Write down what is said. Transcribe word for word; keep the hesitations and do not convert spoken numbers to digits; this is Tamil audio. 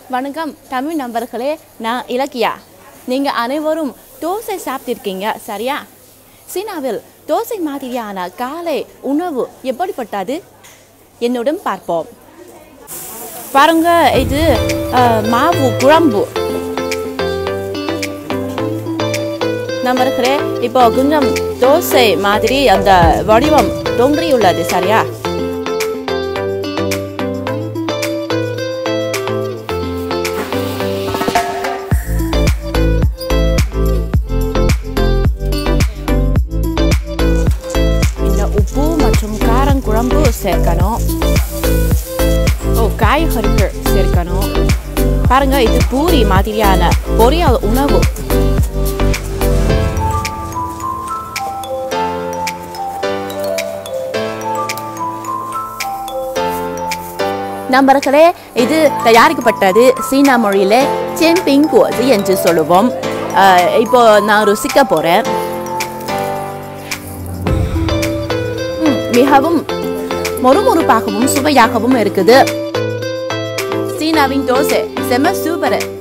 வணக்கம் தமிழ் நண்பர்களே, நான் இலக்கியா. நீங்கள் அனைவரும் தோசை சாப்பிட்டிருக்கீங்க சரியா? சீனாவில் தோசை மாதிரியான காலை உணவு எப்படிப்பட்டது? என்னுடன் பார்ப்போம். பாருங்க, இது மாவு குழம்பு. நண்பர்களே, இப்போ கொஞ்சம் தோசை மாதிரி அந்த வடிவம் தோன்றியுள்ளது சரியா? உப்பு மற்றும் காரம் குழம்பு சேர்க்கணும். ஓ, காய்கறிகள் சேர்க்கணும். பாருங்க, இது பூரி மாதிரியான பொரியல் உணவு. நண்பர்களே, இது தயாரிக்கப்பட்டது சீனா மொழியிலே சேம்பிங் குவzi என்று சொல்லுவோம். இப்போ நான் ருசிக்க போறேன். மிகவும் மொறுமொறுப்பாகவும் சுவையாகவும் இருக்குது. சீனாவின் தோசை செம சூப்பர்.